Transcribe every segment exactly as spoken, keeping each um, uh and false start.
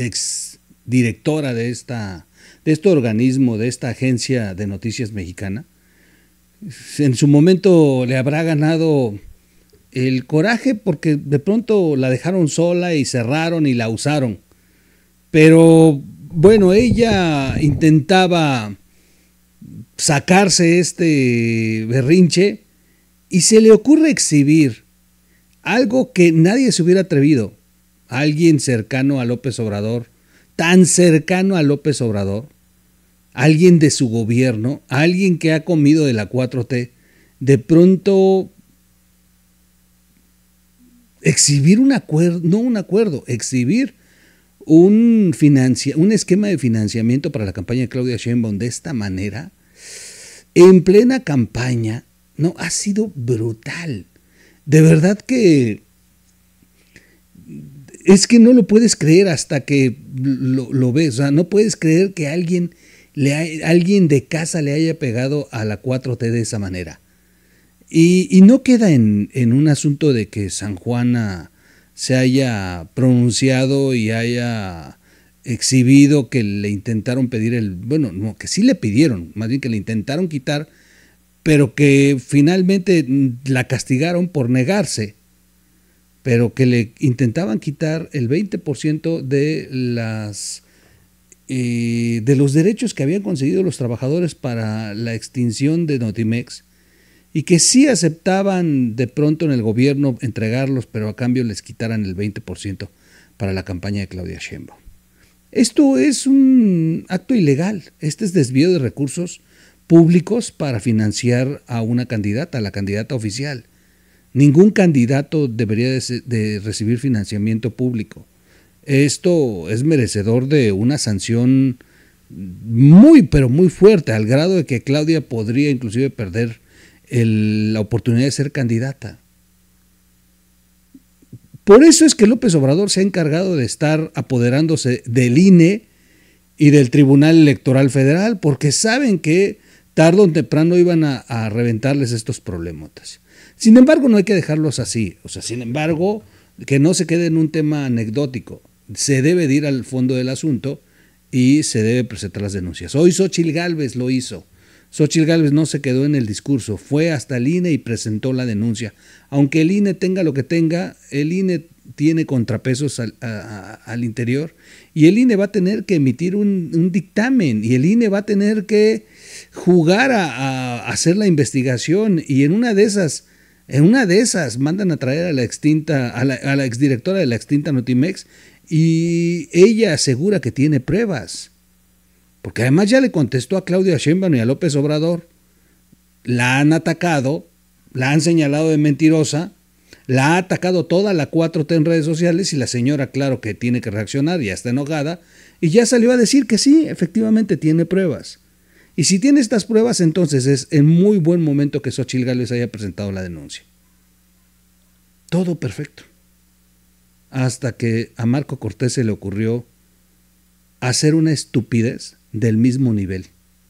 ex directora de, esta, de este organismo, de esta agencia de noticias mexicana, en su momento le habrá ganado el coraje porque de pronto la dejaron sola y cerraron y la usaron. Pero bueno, ella intentaba sacarse este berrinche y se le ocurre exhibir algo que nadie se hubiera atrevido. Alguien cercano a López Obrador, tan cercano a López Obrador, alguien de su gobierno, alguien que ha comido de la cuatro T, de pronto exhibir un acuerdo, no un acuerdo, exhibir un, financia, un esquema de financiamiento para la campaña de Claudia Sheinbaum de esta manera, en plena campaña, no, ha sido brutal. De verdad que es que no lo puedes creer hasta que lo, lo ves. O sea, no puedes creer que alguien, le ha, alguien de casa le haya pegado a la cuatro T de esa manera. Y, y no queda en, en un asunto de que San Juana se haya pronunciado y haya exhibido que le intentaron pedir el... Bueno, no, que sí le pidieron, más bien que le intentaron quitar, pero que finalmente la castigaron por negarse, pero que le intentaban quitar el veinte por ciento de las eh, de los derechos que habían conseguido los trabajadores para la extinción de Notimex, y que sí aceptaban de pronto en el gobierno entregarlos, pero a cambio les quitaran el veinte por ciento para la campaña de Claudia Sheinbaum. Esto es un acto ilegal, este es desvío de recursos públicos para financiar a una candidata, a la candidata oficial. Ningún candidato debería de, de recibir financiamiento público. Esto es merecedor de una sanción muy, pero muy fuerte, al grado de que Claudia podría inclusive perder el, la oportunidad de ser candidata. Por eso es que López Obrador se ha encargado de estar apoderándose del I N E y del Tribunal Electoral Federal, porque saben que tarde o temprano iban a, a reventarles estos problemotas. Sin embargo, no hay que dejarlos así. O sea, sin embargo, que no se quede en un tema anecdótico. Se debe de ir al fondo del asunto y se debe presentar las denuncias. Hoy Xóchitl Gálvez lo hizo. Xóchitl Gálvez no se quedó en el discurso, fue hasta el I N E y presentó la denuncia. Aunque el I N E tenga lo que tenga, el I N E tiene contrapesos al, a, a, al interior, y el I N E va a tener que emitir un, un dictamen, y el I N E va a tener que jugar a, a hacer la investigación, y en una de esas, en una de esas mandan a traer a la extinta, a la, a la exdirectora de la extinta Notimex, y ella asegura que tiene pruebas. Porque además ya le contestó a Claudia Sheinbaum y a López Obrador, la han atacado, la han señalado de mentirosa, la ha atacado toda la cuatro T en redes sociales, y la señora, claro que tiene que reaccionar, ya está enojada, y ya salió a decir que sí, efectivamente tiene pruebas. Y si tiene estas pruebas, entonces es en muy buen momento que Xóchitl Gálvez haya presentado la denuncia. Todo perfecto. Hasta que a Marco Cortés se le ocurrió hacer una estupidez del mismo nivel.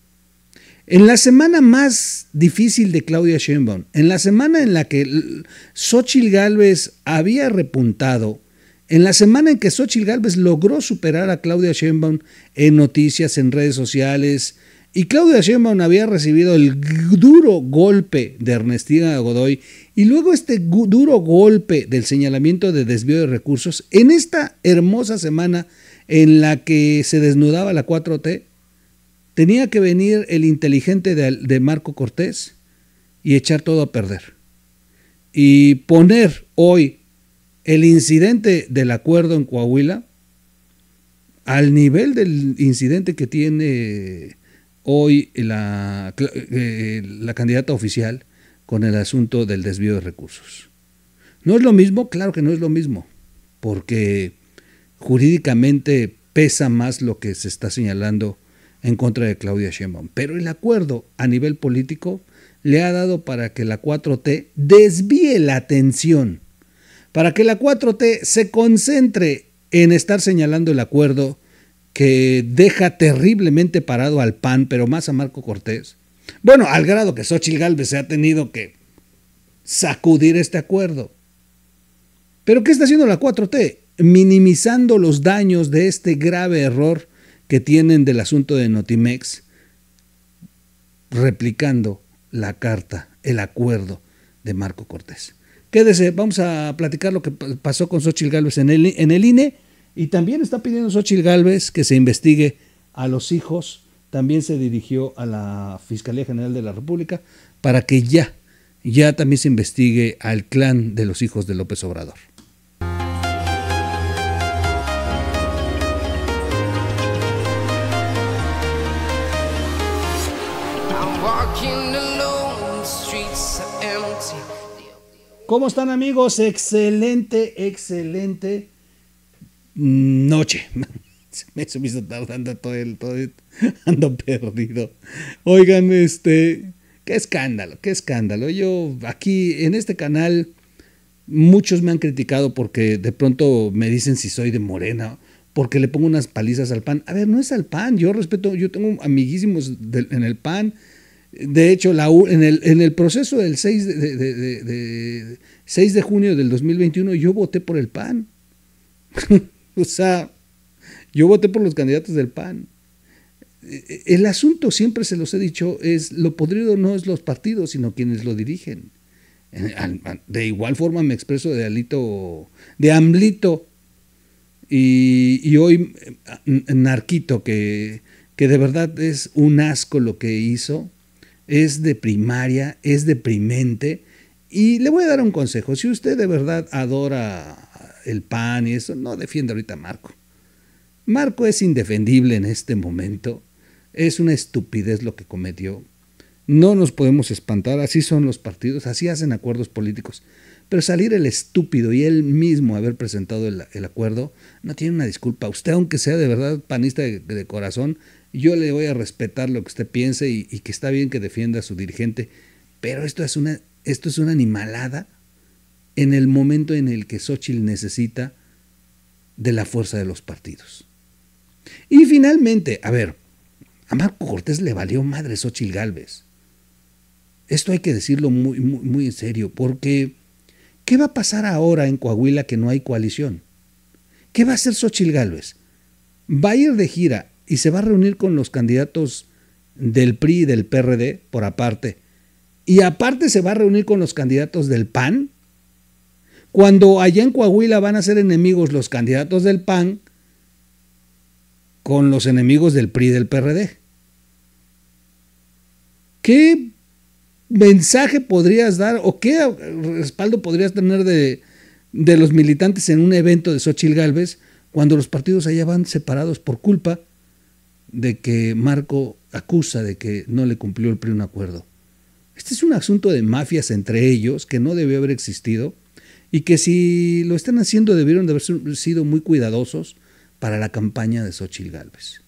En la semana más difícil de Claudia Sheinbaum, en la semana en la que Xóchitl Gálvez había repuntado, en la semana en que Xóchitl Gálvez logró superar a Claudia Sheinbaum en noticias, en redes sociales, y Claudia Sheinbaum había recibido el duro golpe de Ernestina Godoy y luego este duro golpe del señalamiento de desvío de recursos, en esta hermosa semana en la que se desnudaba la cuatro T, tenía que venir el inteligente de, de Marco Cortés y echar todo a perder. Y poner hoy el incidente del acuerdo en Coahuila al nivel del incidente que tiene hoy la, eh, la candidata oficial con el asunto del desvío de recursos. ¿No es lo mismo? Claro que no es lo mismo, porque jurídicamente pesa más lo que se está señalando en contra de Claudia Sheinbaum, pero el acuerdo a nivel político le ha dado para que la cuatro T desvíe la atención, para que la cuatro T se concentre en estar señalando el acuerdo que deja terriblemente parado al P A N, pero más a Marco Cortés. Bueno, al grado que Xóchitl Gálvez se ha tenido que sacudir este acuerdo. ¿Pero qué está haciendo la cuatro T? minimizando los daños de este grave error que tienen del asunto de Notimex, replicando la carta, el acuerdo de Marco Cortés. Quédese, vamos a platicar lo que pasó con Xóchitl Gálvez en el, en el I N E, y también está pidiendo Xóchitl Gálvez que se investigue a los hijos. También se dirigió a la Fiscalía General de la República para que ya, ya también se investigue al clan de los hijos de López Obrador. ¿Cómo están, amigos? Excelente, excelente noche. Me se me hizo tardando todo el, todo el, ando perdido. Oigan, este, qué escándalo, qué escándalo. Yo aquí en este canal muchos me han criticado porque de pronto me dicen si soy de Morena, porque le pongo unas palizas al P A N. A ver, no es al P A N, yo respeto, yo tengo amiguísimos de, en el P A N. De hecho, la, en, el, en el proceso del seis de, de, de, de, de, seis de junio del dos mil veintiuno yo voté por el P A N. O sea, yo voté por los candidatos del P A N. El asunto, siempre se los he dicho, es lo podrido no es los partidos, sino quienes lo dirigen. De igual forma me expreso de Alito, de AMLito y, y hoy Narquito, que, que de verdad es un asco lo que hizo. Es de primaria, es deprimente, y le voy a dar un consejo. Si usted de verdad adora el P A N y eso, no defienda ahorita a Marco. Marco es indefendible en este momento, es una estupidez lo que cometió. No nos podemos espantar, así son los partidos, así hacen acuerdos políticos. Pero salir el estúpido y él mismo haber presentado el, el acuerdo, no tiene una disculpa. Usted, aunque sea de verdad panista de, de corazón, yo le voy a respetar lo que usted piense y, y que está bien que defienda a su dirigente, pero esto es una, esto es una animalada en el momento en el que Xóchitl necesita de la fuerza de los partidos. Y finalmente, a ver, a Marco Cortés le valió madre Xóchitl Gálvez. Esto hay que decirlo muy, muy, muy en serio, porque ¿qué va a pasar ahora en Coahuila que no hay coalición? ¿Qué va a hacer Xóchitl Gálvez? Va a ir de gira y se va a reunir con los candidatos del P R I y del P R D por aparte. Y aparte se va a reunir con los candidatos del P A N. Cuando allá en Coahuila van a ser enemigos los candidatos del P A N con los enemigos del P R I y del P R D. ¿Qué mensaje podrías dar o qué respaldo podrías tener de, de los militantes en un evento de Xóchitl Gálvez cuando los partidos allá van separados por culpa de que Marco acusa de que no le cumplió el P R I un acuerdo? Este es un asunto de mafias entre ellos que no debió haber existido y que si lo están haciendo debieron de haber sido muy cuidadosos para la campaña de Xóchitl Gálvez.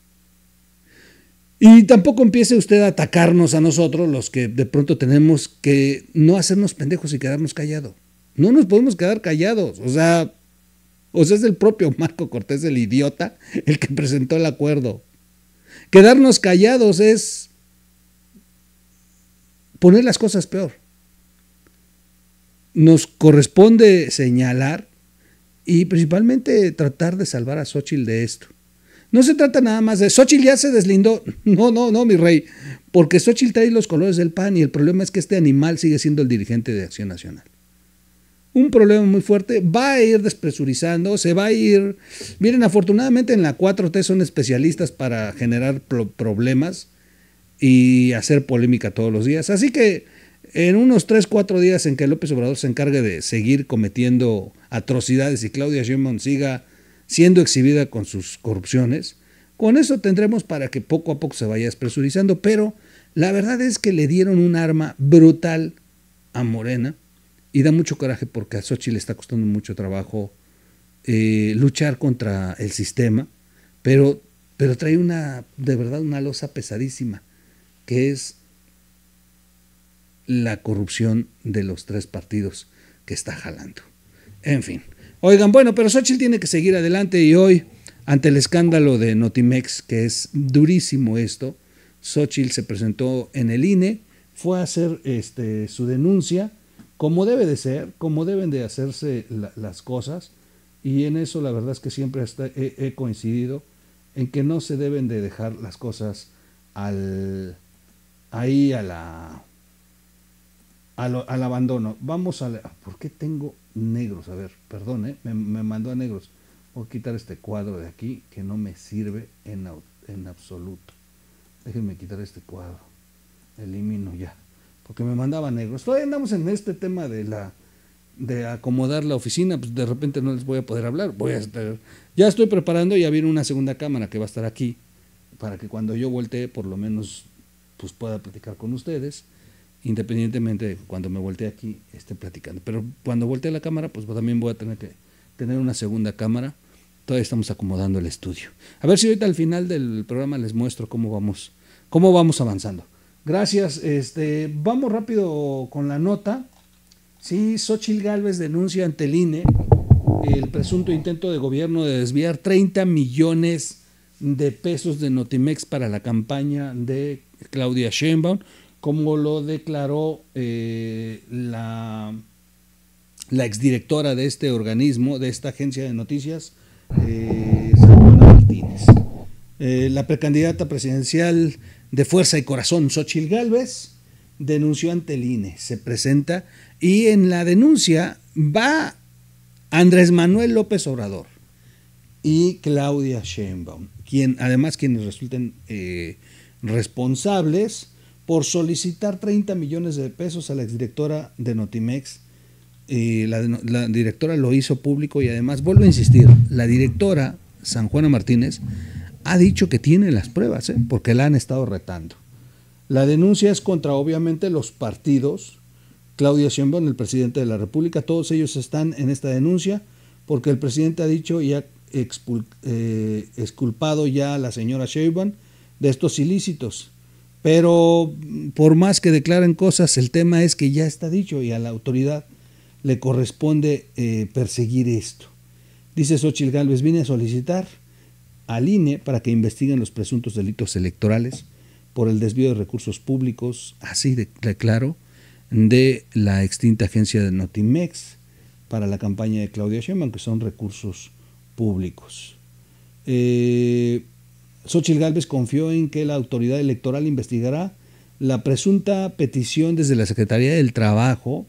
Y tampoco empiece usted a atacarnos a nosotros, los que de pronto tenemos que no hacernos pendejos y quedarnos callados. No nos podemos quedar callados, o sea, o sea, es el propio Marco Cortés, el idiota, el que presentó el acuerdo. Quedarnos callados es poner las cosas peor. Nos corresponde señalar y principalmente tratar de salvar a Xóchitl de esto. No se trata nada más de Xóchitl ya se deslindó. No, no, no, mi rey. Porque Xóchitl trae los colores del P A N y el problema es que este animal sigue siendo el dirigente de Acción Nacional. Un problema muy fuerte. Va a ir despresurizando, se va a ir. Miren, afortunadamente en la cuatro T son especialistas para generar pro- problemas y hacer polémica todos los días. Así que en unos tres, cuatro días en que López Obrador se encargue de seguir cometiendo atrocidades y Claudia Sheinbaum siga siendo exhibida con sus corrupciones, con eso tendremos para que poco a poco se vaya despresurizando, pero la verdad es que le dieron un arma brutal a Morena y da mucho coraje porque a Xóchitl le está costando mucho trabajo eh, luchar contra el sistema, pero, pero trae una, de verdad, una losa pesadísima, que es la corrupción de los tres partidos que está jalando. En fin. Oigan, bueno, pero Xóchitl tiene que seguir adelante y hoy, ante el escándalo de Notimex, que es durísimo esto, Xóchitl se presentó en el I N E, fue a hacer este, su denuncia, como debe de ser, como deben de hacerse la, las cosas, Y en eso la verdad es que siempre hasta he, he coincidido en que no se deben de dejar las cosas al ahí a la al, al abandono. Vamos a la, ¿por qué tengo negros? A ver, perdón, ¿eh? me, me mandó a negros. Voy a quitar este cuadro de aquí que no me sirve en, en absoluto. Déjenme quitar este cuadro. Elimino ya. Porque me mandaba negros. Todavía andamos en este tema de la de acomodar la oficina, pues de repente no les voy a poder hablar. Voy a estar, ya estoy preparando, ya viene una segunda cámara que va a estar aquí, para que cuando yo voltee, por lo menos, pues pueda platicar con ustedes, independientemente de cuando me voltee aquí, esté platicando. Pero cuando voltee la cámara, pues también voy a tener que tener una segunda cámara. Todavía estamos acomodando el estudio. A ver si ahorita al final del programa les muestro cómo vamos, cómo vamos avanzando. Gracias. Este, vamos rápido con la nota. Sí, Xóchitl Gálvez denuncia ante el I N E el presunto intento de gobierno de desviar treinta millones de pesos de Notimex para la campaña de Claudia Sheinbaum, como lo declaró eh, la, la exdirectora de este organismo, de esta agencia de noticias, Eh, Juana Martínez. Eh, la precandidata presidencial de Fuerza y Corazón, Xóchitl Gálvez, denunció ante el I N E, se presenta y en la denuncia va Andrés Manuel López Obrador y Claudia Sheinbaum, quien, además quienes resulten eh, responsables por solicitar treinta millones de pesos a la exdirectora de Notimex. Eh, la, la directora lo hizo público y además, vuelvo a insistir, la directora, San Juana Martínez, ha dicho que tiene las pruebas, ¿eh? porque la han estado retando. La denuncia es contra, obviamente, los partidos, Claudia Sheinbaum, el presidente de la República, todos ellos están en esta denuncia porque el presidente ha dicho y ha expul, eh, exculpado ya a la señora Sheinbaum de estos ilícitos. Pero por más que declaren cosas, el tema es que ya está dicho y a la autoridad le corresponde eh, perseguir esto. Dice Xóchitl Gálvez, vine a solicitar al I N E para que investiguen los presuntos delitos electorales por el desvío de recursos públicos, así de, de claro, de la extinta agencia de Notimex para la campaña de Claudia Sheinbaum, que son recursos públicos. Eh, Xóchitl Gálvez confió en que la autoridad electoral investigará la presunta petición desde la Secretaría del Trabajo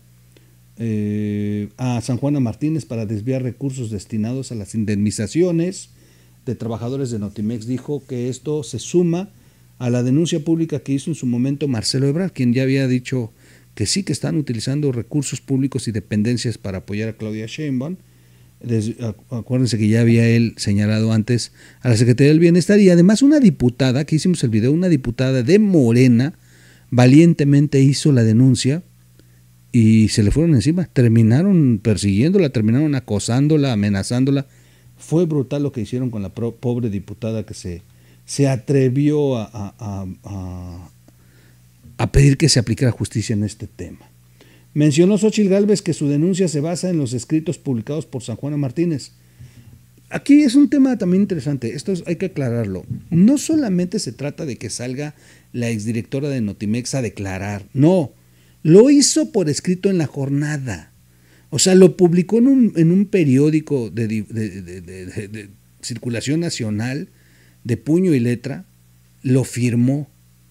Eh, a San Juana Martínez para desviar recursos destinados a las indemnizaciones de trabajadores de Notimex. Dijo que esto se suma a la denuncia pública que hizo en su momento Marcelo Ebrard, quien ya había dicho que sí que están utilizando recursos públicos y dependencias para apoyar a Claudia Sheinbaum. Des, acuérdense que ya había él señalado antes a la Secretaría del Bienestar y además una diputada, que hicimos el video, una diputada de Morena valientemente hizo la denuncia y se le fueron encima, terminaron persiguiéndola, terminaron acosándola, amenazándola. Fue brutal lo que hicieron con la pro, pobre diputada que se, se atrevió a, a, a, a pedir que se aplicara justicia en este tema. Mencionó Xóchitl Gálvez que su denuncia se basa en los escritos publicados por San Juana Martínez. Aquí es un tema también interesante, esto es, hay que aclararlo. No solamente se trata de que salga la exdirectora de Notimex a declarar, no. Lo hizo por escrito en la jornada. O sea, lo publicó en un, en un periódico de, de, de, de, de, de circulación nacional, de puño y letra, lo firmó.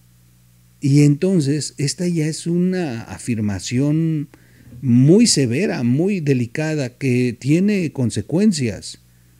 Y entonces, esta ya es una afirmación muy severa, muy delicada, que tiene consecuencias.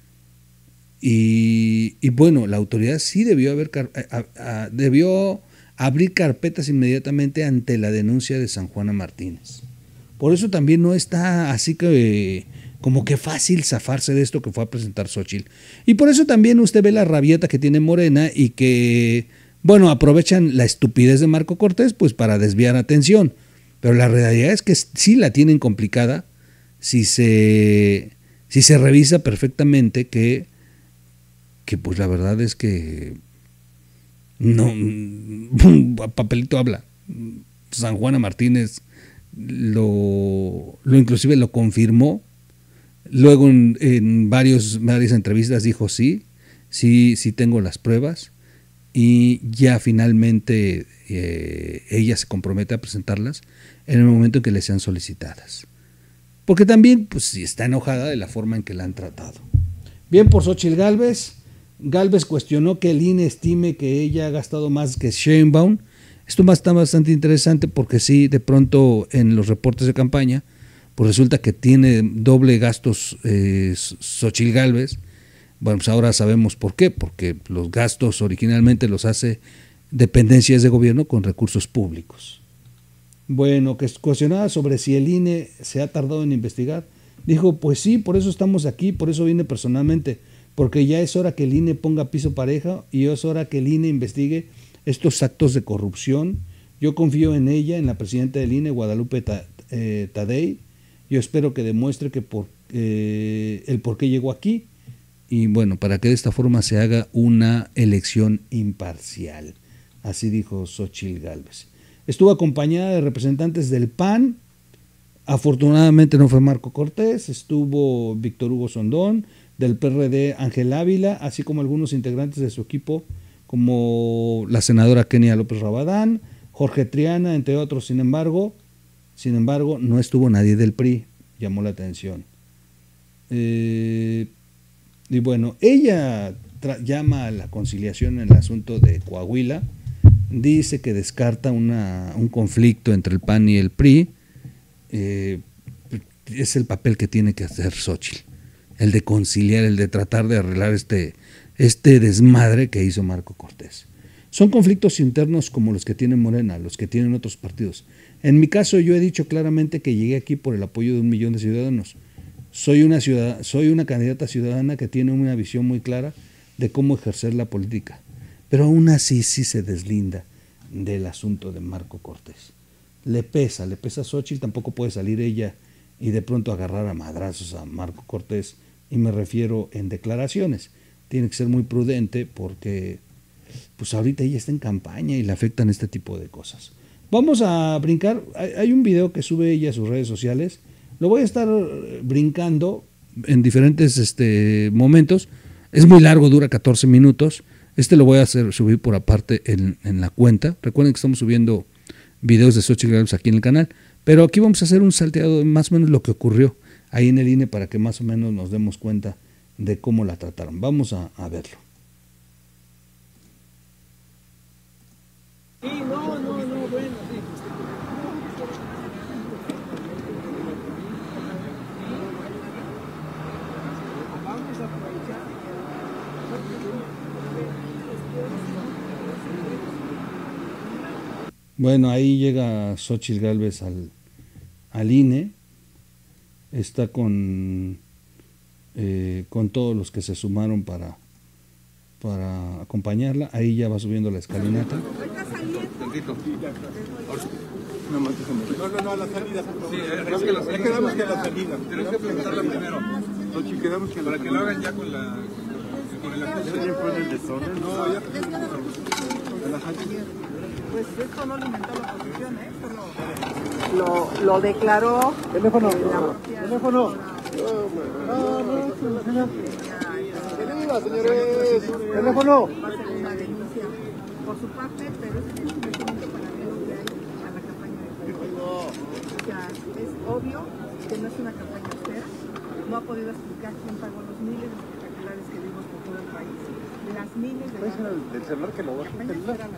Y, y bueno, la autoridad sí debió haber a, a, a, debió abrir carpetas inmediatamente ante la denuncia de San Juana Martínez. Por eso también no está así que como que fácil zafarse de esto que fue a presentar Xóchitl. Y por eso también usted ve la rabieta que tiene Morena y que, bueno, aprovechan la estupidez de Marco Cortés pues para desviar atención. Pero la realidad es que sí la tienen complicada si se, si se revisa perfectamente que, que pues la verdad es que no, papelito habla. San Juana Martínez lo, lo inclusive lo confirmó. Luego en, en varios, varias entrevistas dijo sí, sí, sí tengo las pruebas. Y ya finalmente eh, ella se compromete a presentarlas en el momento en que le sean solicitadas. porque también pues sí está enojada de la forma en que la han tratado. Bien por Xóchitl Gálvez. Gálvez cuestionó que el I N E estime que ella ha gastado más que Sheinbaum. Esto está bastante interesante porque sí, de pronto en los reportes de campaña, pues resulta que tiene doble gastos eh, Xóchitl Gálvez. Bueno, pues ahora sabemos por qué, porque los gastos originalmente los hace dependencias de gobierno con recursos públicos. Bueno, que cuestionada sobre si el I N E se ha tardado en investigar, dijo, pues sí, por eso estamos aquí, por eso vine personalmente, porque ya es hora que el I N E ponga piso pareja y es hora que el I N E investigue estos actos de corrupción. Yo confío en ella, en la presidenta del I N E, Guadalupe Tadei. Yo espero que demuestre que por, eh, el por qué llegó aquí y bueno, para que de esta forma se haga una elección imparcial. Así dijo Xóchitl Gálvez. Estuvo acompañada de representantes del P A N, afortunadamente no fue Marco Cortés, estuvo Víctor Hugo Sondón, del P R D Ángel Ávila, así como algunos integrantes de su equipo, como la senadora Kenia López Rabadán, Jorge Triana, entre otros. Sin embargo, sin embargo, no estuvo nadie del P R I, llamó la atención. Eh, y bueno, ella llama a la conciliación en el asunto de Coahuila, dice que descarta una, un conflicto entre el P A N y el P R I, eh, es el papel que tiene que hacer Xóchitl, el de conciliar, el de tratar de arreglar este, este desmadre que hizo Marco Cortés. Son conflictos internos como los que tiene Morena, los que tienen otros partidos. En mi caso yo he dicho claramente que llegué aquí por el apoyo de un millón de ciudadanos. Soy una, ciudad, soy una candidata ciudadana que tiene una visión muy clara de cómo ejercer la política, pero aún así sí se deslinda del asunto de Marco Cortés. Le pesa, le pesa a Xóchitl, tampoco puede salir ella y de pronto agarrar a madrazos a Marco Cortés, y me refiero en declaraciones. Tiene que ser muy prudente porque pues ahorita ella está en campaña y le afectan este tipo de cosas. Vamos a brincar, hay un video que sube ella a sus redes sociales, lo voy a estar brincando en diferentes este, momentos, es muy largo, dura catorce minutos, este lo voy a hacer subir por aparte en, en la cuenta. Recuerden que estamos subiendo videos de Xóchitl Gálvez aquí en el canal, pero aquí vamos a hacer un salteado de más o menos lo que ocurrió ahí en el I N E para que más o menos nos demos cuenta de cómo la trataron. Vamos a, a verlo. Sí, no, no, no, bueno, sí. Vamos a aprovechar. Bueno, ahí llega Xóchitl Gálvez al, al I N E, está con, eh, con todos los que se sumaron para, para acompañarla. Ahí ya va subiendo la escalinata. No, no, no, a la salida. Sí, es que la salida. Quedamos que a la salida. Tenemos que preguntarla primero. Sochi, quedamos que para que lo hagan ya con la con el acuso. ¿Ya fue el desorden? No, ya. Pues esto no lo inventó la oposición, ¿eh? Esto lo, lo, lo declaró. Teléfono, la teléfono. No, no, señor. Bienvenida, señores. Teléfono. Va a ser una denuncia por su parte, pero es un instrumento para ver lo que hay a la campaña de Cortés. O sea, es obvio que no es una campaña austera. No ha podido explicar quién pagó los miles de espectaculares que vimos por todo el país. Las miles de... ¿Puede ser el celular que lo va a hacer?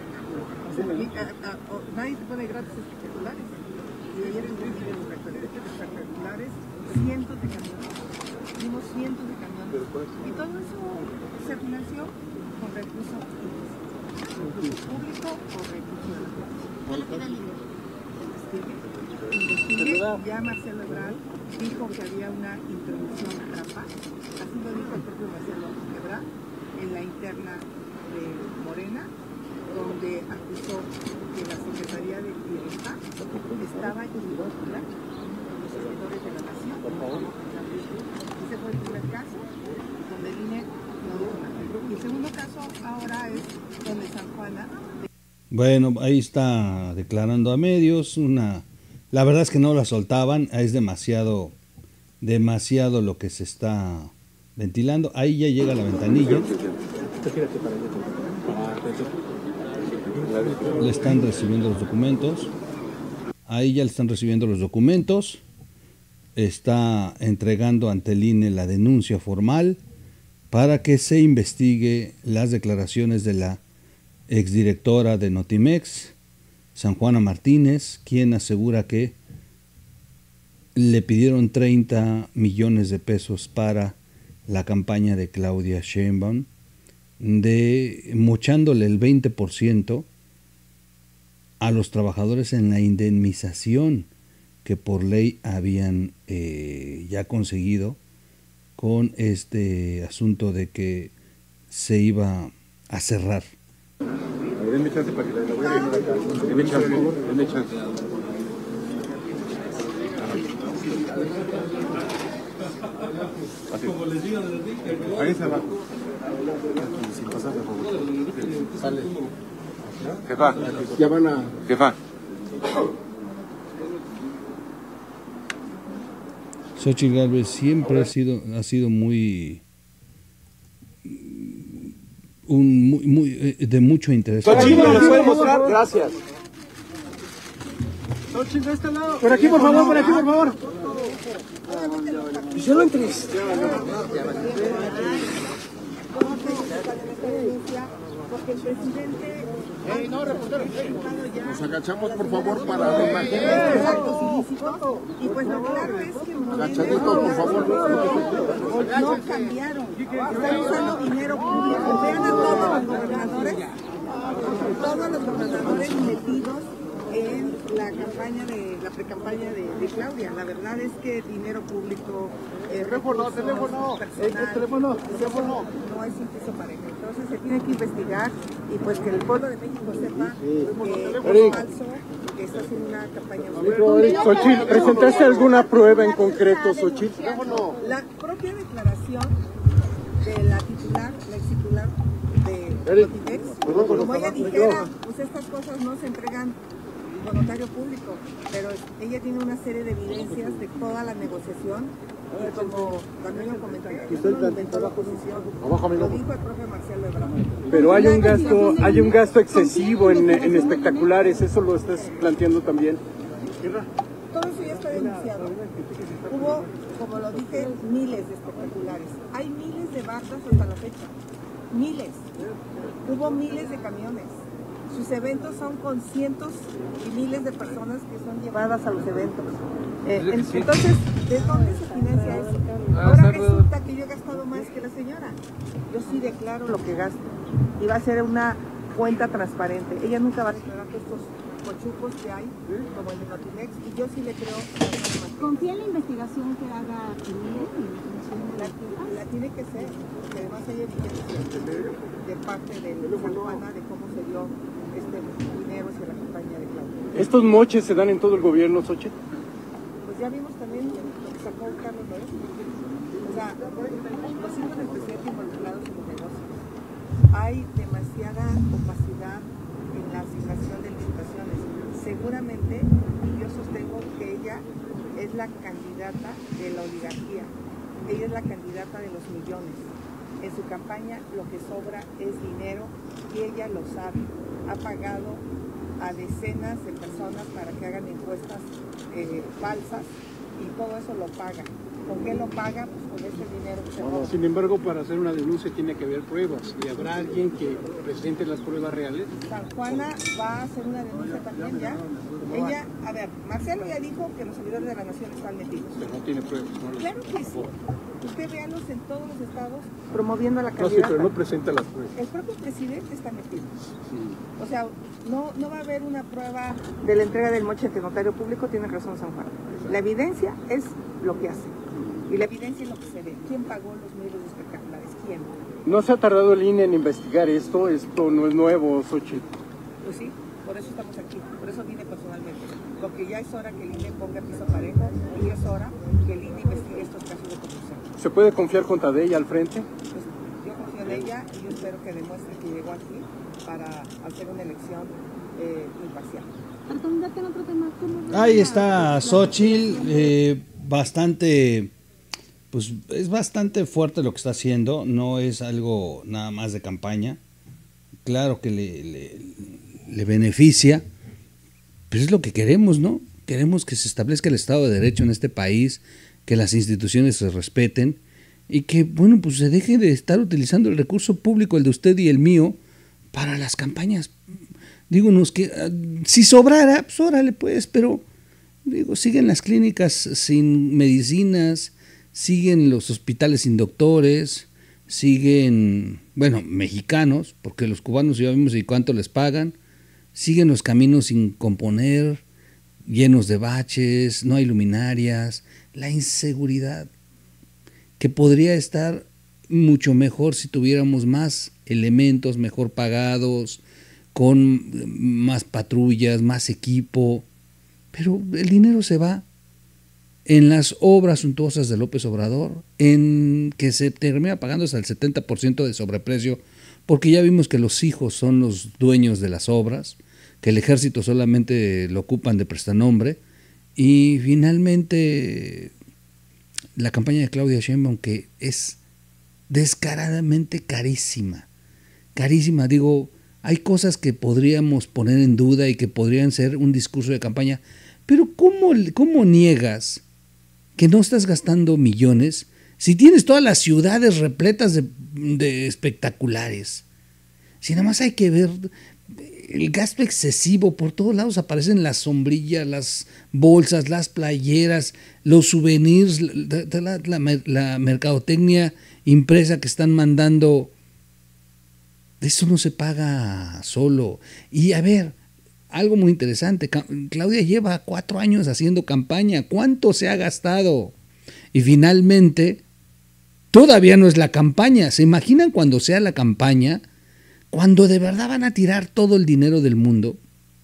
Nadie te pone gratis espectaculares. Y ayer en el espectaculares, cientos de camiones. Vimos cientos de camiones. Y todo eso se financió con recursos públicos o recursos investigue. Ya Marcelo Ebrard dijo que había una introducción trampa. Así lo dijo el propio Marcelo Ebrard en la interna de Morena, donde acusó que la Secretaría de Bienestar estaba equivocada con los servidores de la nación. Ese fue el primer caso donde el I N E no dijo nada. Y el segundo caso ahora es donde San Juana. Bueno, ahí está declarando a medios, una, la verdad es que no la soltaban, es demasiado, demasiado lo que se está ventilando. Ahí ya llega la ventanilla. Le están recibiendo los documentos. Ahí ya le están recibiendo los documentos. está entregando ante el I N E la denuncia formal para que se investigue las declaraciones de la exdirectora de Notimex, San Juana Martínez, quien asegura que le pidieron treinta millones de pesos para la campaña de Claudia Sheinbaum, de mochándole el veinte por ciento a los trabajadores en la indemnización que por ley habían eh, ya conseguido con este asunto de que se iba a cerrar. Denme chance para que la voy a ir. Denme chance, denme chance. Así. Ahí se va. Sin pasar de favor. Sale. Jefa. Ya van a... Jefa. Xochitl Gálvez siempre ha sido, ha sido muy, un, muy, muy de mucho interés. Xochitl, ¿nos puede mostrar? Gracias. Xochitl, de este lado. Por aquí, por favor, por aquí, por favor. Yo no entres. Porque el presidente... Hey, no, reportero. Nos agachamos, por favor, para la imagen. Exacto, ilícito. Y pues lo claro es que agachaditos, por favor. no cambiaron. Están usando dinero público. Vean a todos los gobernadores, todos los gobernadores metidos en la campaña de la precampaña de, de Claudia. La verdad es que dinero público, eh, Teléfono, teléfono, personal, teléfono, teléfono. no es un piso parejo. Entonces se tiene que investigar y pues que el pueblo de México sepa que es falso, que está haciendo una campaña muy... Xochitl, ¿presentaste alguna prueba en concreto, Xochitl? La propia declaración de la titular, la ex titular de Notimex, como ella dijera, pues estas cosas no se entregan con notario público, pero ella tiene una serie de evidencias de toda la negociación y como también lo comentó, no lo inventó la oposición, lo dijo el propio Marcelo Ebrard. Pero hay un gasto, hay un gasto excesivo en, en espectaculares, eso lo estás planteando también. Todo eso ya está denunciado. Hubo, como lo dije, miles de espectaculares. Hay miles de bandas hasta la fecha. Miles. Hubo miles de camiones. Sus eventos son con cientos y miles de personas que son llevadas a los eventos. Eh, entonces, ¿de dónde se financia eso? Ahora resulta que yo he gastado más que la señora. Yo sí declaro lo que gasto. Y va a ser una cuenta transparente. Ella nunca va a declarar estos cochucos que hay, como el de Notimex, y yo sí le creo. ¿Confía en la investigación que haga el I N E? La, la tiene que ser, porque además hay evidencia de parte de San Juana de cómo se dio este dinero hacia la campaña de Claudia. ¿Estos moches se dan en todo el gobierno, Xochitl? Pues ya vimos también lo que sacó Carlos Loret. O sea, los hijos del presidente involucrados en los negocios. Hay demasiada opacidad en la asignación de licitaciones. Seguramente, y yo sostengo que ella es la candidata de la oligarquía. Ella es la candidata de los millones. En su campaña lo que sobra es dinero y ella lo sabe. Ha pagado a decenas de personas para que hagan encuestas eh, falsas y todo eso lo paga. ¿Con qué lo paga? Pues con este dinero que se roba. Sin embargo, para hacer una denuncia tiene que haber pruebas y habrá alguien que presente las pruebas reales. San Juana va a hacer una denuncia también ya. Ella, a ver, Marcelo ya dijo que los servidores de la nación están metidos. Pero no tiene pruebas. ¿No? Claro que sí. Usted véalos en todos los estados promoviendo a la No, sí, candidata. pero no presenta las pruebas. El propio presidente está metido. Sí. O sea, no, no va a haber una prueba de la entrega del moche ante notario público, tiene razón San Juan. La evidencia es lo que hace. Y la evidencia es lo que se ve. ¿Quién pagó los miles de espectaculares? ¿Quién? ¿No se ha tardado el I N E en investigar esto? Esto no es nuevo, Xochitl. Pues sí, por eso estamos aquí. Por eso vine personalmente. Porque ya es hora que el I N E ponga piso parejo y es hora que el I N E investigue estos casos de corrupción. ¿Se puede confiar con Tadei al frente? Pues yo confío en ella y yo espero que demuestre que llegó aquí para hacer una elección eh, imparcial. Perdón, ya tengo otro tema. ¿Cómo Ahí está Xochitl, eh, bastante, pues es bastante fuerte lo que está haciendo, no es algo nada más de campaña, claro que le, le, le beneficia, pero es lo que queremos, ¿no? Queremos que se establezca el Estado de Derecho en este país, que las instituciones se respeten y que, bueno, pues se deje de estar utilizando el recurso público, el de usted y el mío, para las campañas. Digo, nos que uh, si sobrara, pues órale pues, pero digo, siguen las clínicas sin medicinas, siguen los hospitales sin doctores, siguen, bueno, mexicanos, porque los cubanos ya vimos y cuánto les pagan, siguen los caminos sin componer, llenos de baches, no hay luminarias, la inseguridad, que podría estar mucho mejor si tuviéramos más elementos mejor pagados, con más patrullas, más equipo, pero el dinero se va en las obras suntuosas de López Obrador, en que se termina pagando hasta el setenta por ciento de sobreprecio, porque ya vimos que los hijos son los dueños de las obras, que el ejército solamente lo ocupan de prestanombre, y finalmente la campaña de Claudia Sheinbaum, que es descaradamente carísima, carísima, digo, hay cosas que podríamos poner en duda y que podrían ser un discurso de campaña, pero ¿cómo, cómo niegas que no estás gastando millones si tienes todas las ciudades repletas de, de espectaculares? Si nada más hay que ver el gasto excesivo, por todos lados aparecen las sombrillas, las bolsas, las playeras, los souvenirs, la, la, la, la mercadotecnia impresa que están mandando. Eso no se paga solo. Y a ver, algo muy interesante, Claudia lleva cuatro años haciendo campaña, ¿cuánto se ha gastado? Y finalmente, todavía no es la campaña. ¿Se imaginan cuando sea la campaña? Cuando de verdad van a tirar todo el dinero del mundo.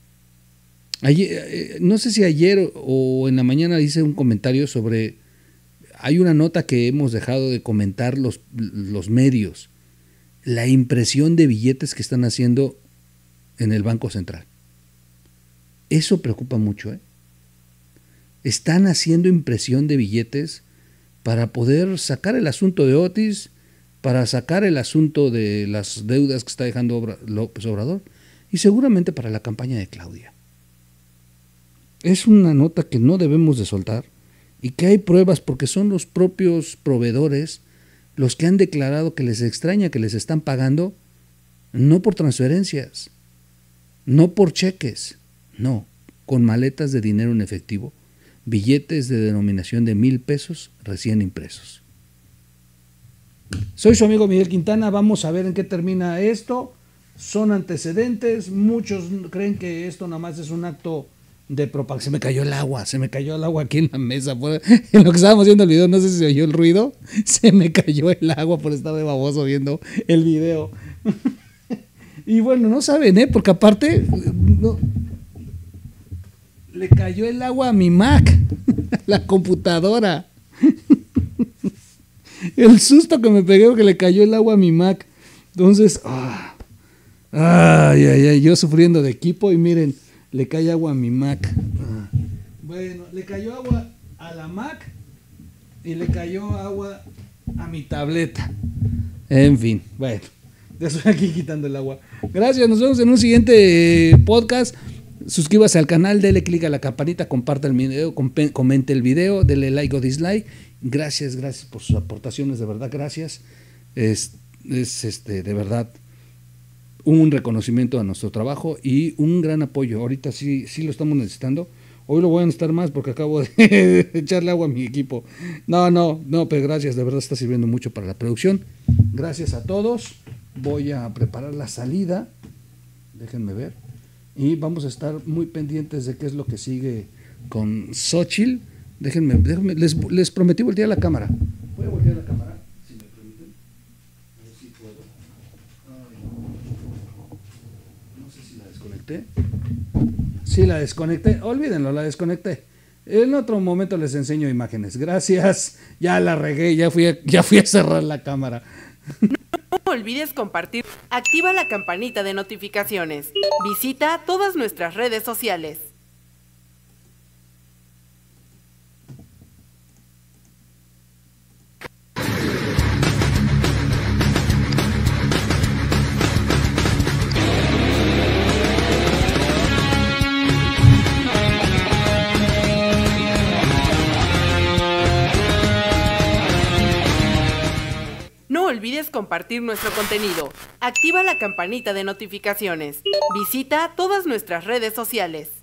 Ayer, no sé si ayer o en la mañana hice un comentario sobre, hay una nota que hemos dejado de comentar los, los medios, la impresión de billetes que están haciendo en el Banco Central. Eso preocupa mucho, ¿eh? Están haciendo impresión de billetes para poder sacar el asunto de Otis, para sacar el asunto de las deudas que está dejando Obra, López Obrador, y seguramente para la campaña de Claudia. Es una nota que no debemos de soltar y que hay pruebas porque son los propios proveedores los que han declarado que les extraña que les están pagando no por transferencias, no por cheques, no, con maletas de dinero en efectivo, billetes de denominación de mil pesos recién impresos. Soy su amigo Miguel Quintana, vamos a ver en qué termina esto. Son antecedentes, muchos creen que esto nada más es un acto de propaganda. Se me cayó el agua, se me cayó el agua aquí en la mesa, en lo que estábamos viendo el video, no sé si se oyó el ruido, se me cayó el agua por estar de baboso viendo el video. Y bueno, no saben, ¿eh? Porque aparte, no, le cayó el agua a mi Mac, la computadora. El susto que me pegué que le cayó el agua a mi Mac. Entonces, ah, ay, ay, ay, yo sufriendo de equipo y miren, le cae agua a mi Mac. Ah. Bueno, le cayó agua a la Mac y le cayó agua a mi tableta. En fin, bueno, ya estoy aquí quitando el agua. Gracias, nos vemos en un siguiente podcast. Suscríbase al canal, dele click a la campanita, comparta el video, comente el video, dele like o dislike. Gracias, gracias por sus aportaciones, de verdad, gracias. Es, es este, de verdad un reconocimiento a nuestro trabajo y un gran apoyo. Ahorita sí, sí lo estamos necesitando. Hoy lo voy a necesitar más porque acabo de echarle agua a mi equipo. No, no, no, pero gracias, de verdad está sirviendo mucho para la producción. Gracias a todos. Voy a preparar la salida. Déjenme ver. Y vamos a estar muy pendientes de qué es lo que sigue con Xóchitl. Déjenme, déjenme les, les prometí voltear la cámara. Voy a voltear la cámara, si me permiten. A ver si puedo. Ay, no sé si la desconecté. Sí, la desconecté. Olvídenlo, la desconecté. En otro momento les enseño imágenes. Gracias. Ya la regué, ya fui a, ya fui a cerrar la cámara. No olvides compartir. Activa la campanita de notificaciones. Visita todas nuestras redes sociales. compartir nuestro contenido. Activa la campanita de notificaciones. Visita todas nuestras redes sociales.